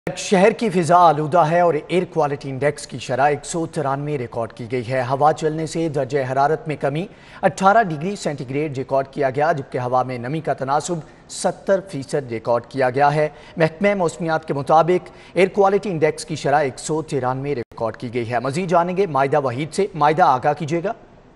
शहर की फिजा आलूदा है और एयर क्वालिटी इंडेक्स की शरह 193 रिकॉर्ड की गई है। हवा चलने से दर्जे हरारत में कमी 18 डिग्री सेंटीग्रेड रिकॉर्ड किया गया, जबकि हवा में नमी का तनासुब 70% रिकॉर्ड किया गया है। महकमे मौसमियात के मुताबिक एयर क्वालिटी इंडेक्स की शरह 193 रिकॉर्ड की गई है। मजीद जानेंगे मायदा वहीद से। मायदा, आगाह कीजिएगा।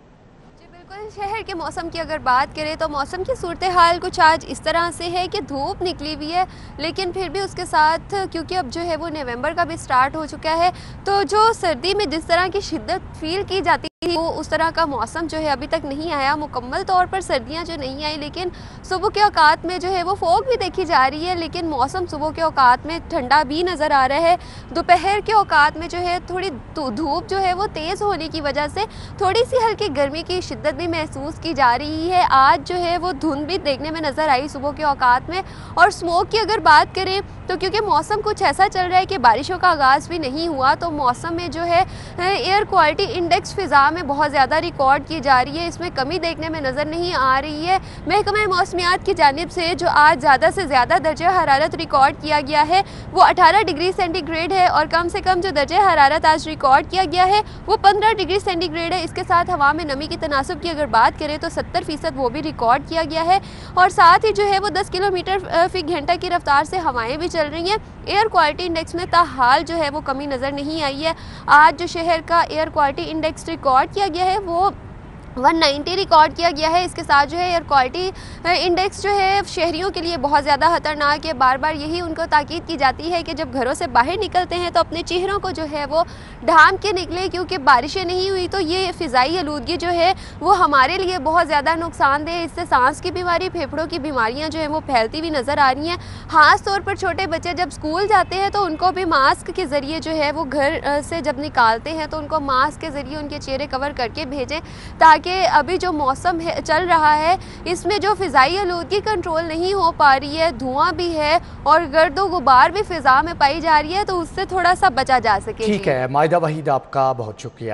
शहर के मौसम की अगर बात करें तो मौसम की सूरत हाल कुछ आज इस तरह से है कि धूप निकली हुई है, लेकिन फिर भी उसके साथ क्योंकि अब जो है वो नवंबर का भी स्टार्ट हो चुका है, तो जो सर्दी में जिस तरह की शिद्दत फील की जाती वो उस तरह का मौसम जो है अभी तक नहीं आया। मुकम्मल तौर पर सर्दियां जो नहीं आई, लेकिन सुबह के औकात में जो है वो फॉग भी देखी जा रही है, लेकिन मौसम सुबह के औकात में ठंडा भी नज़र आ रहा है। दोपहर के औकात में जो है थोड़ी धूप जो है वो तेज़ होने की वजह से थोड़ी सी हल्की गर्मी की शिद्दत भी महसूस की जा रही है। आज जो है वो धुंध भी देखने में नज़र आई सुबह के औकात में। और स्मोक की अगर बात करें तो क्योंकि मौसम कुछ ऐसा चल रहा है कि बारिशों का आगाज़ भी नहीं हुआ, तो मौसम में जो है एयर क्वालिटी इंडेक्स फ़िज़ा में बहुत ज़्यादा रिकॉर्ड की जा रही है, इसमें कमी देखने में नज़र नहीं आ रही है। महकमे मौसमियात की जानिब से जो आज ज़्यादा से ज़्यादा दर्जे हरारत रिकॉर्ड किया गया है वो 18 डिग्री सेंटीग्रेड है, और कम से कम जो दर्जे हरारत आज रिकॉर्ड किया गया है वो 15 डिग्री सेंटीग्रेड है। इसके साथ हवा में नमी की तनासुब की अगर बात करें तो 70% वो भी रिकॉर्ड किया गया है, और साथ ही जो है वो 10 किलोमीटर फी घंटा की रफ्तार से हवाएं भी चल रही हैं। एयर क्वालिटी इंडेक्स में ताहाल जो है वो कमी नज़र नहीं आई है। आज जो शहर का एयर क्वालिटी इंडेक्स रिकॉर्ड किया गया है वो 190 रिकॉर्ड किया गया है। इसके साथ जो है एयर क्वालिटी इंडेक्स जो है शहरियों के लिए बहुत ज़्यादा ख़तरनाक है। बार बार यही उनको ताकीद की जाती है कि जब घरों से बाहर निकलते हैं तो अपने चेहरों को जो है वो ढांप के निकले, क्योंकि बारिशें नहीं हुई तो ये फ़िज़ाई आलूदगी जो है वो हमारे लिए बहुत ज़्यादा नुकसानदेह है। इससे सांस की बीमारी, फेफड़ों की बीमारियाँ जो हैं वो फैलती हुई नज़र आ रही हैं। ख़ास तौर पर छोटे बच्चे जब स्कूल जाते हैं तो उनको भी मास्क के ज़रिए जो है वो घर से जब निकालते हैं तो उनको मास्क के ज़रिए उनके चेहरे कवर करके भेजें, ताकि कि अभी जो मौसम है चल रहा है इसमें जो फ़िज़ाई आलूदगी कंट्रोल नहीं हो पा रही है, धुआं भी है और गर्दो गुबार भी फ़िज़ा में पाई जा रही है, तो उससे थोड़ा सा बचा जा सके। ठीक है मायदा वहीद, आपका बहुत शुक्रिया।